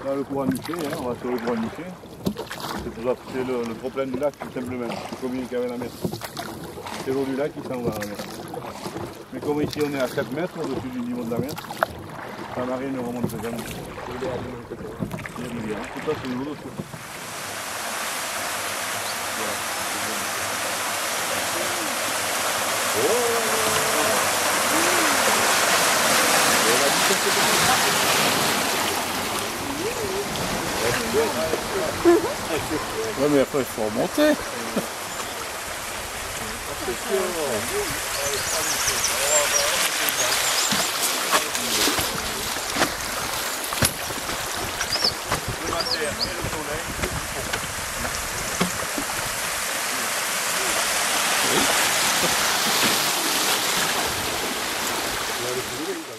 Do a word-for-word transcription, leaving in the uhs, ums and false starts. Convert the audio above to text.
Là, le courant niché, hein, on va sur le courant niché. C'est le, le trop-plein du lac, tout simplement, qui communique avec la mer. C'est l'eau du lac qui s'en va à la mer. Mais comme ici on est à sept mètres au-dessus du niveau de la mer, la marée ne remonte jamais. Il y a tout ça, c'est l'eau dessus. Ouais, mais après il faut remonter. Oui.